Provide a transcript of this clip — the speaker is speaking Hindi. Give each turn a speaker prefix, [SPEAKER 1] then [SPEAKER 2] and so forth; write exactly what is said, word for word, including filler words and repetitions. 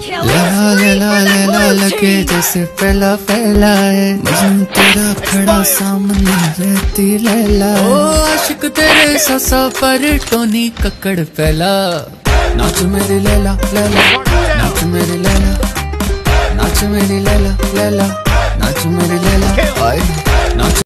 [SPEAKER 1] लैला लैला लैला लगे जैसे पहला पहला है, मजनू तेरा खड़ा सामने रहती लैला। ओ आशिक तेरे ससा पर टोनी कक्कड़ पहला। नाच मेरी लैला लैला, नाच मेरी लैला, नाच मेरी लैला लैला, नाच मेरी लैला, आए नाच।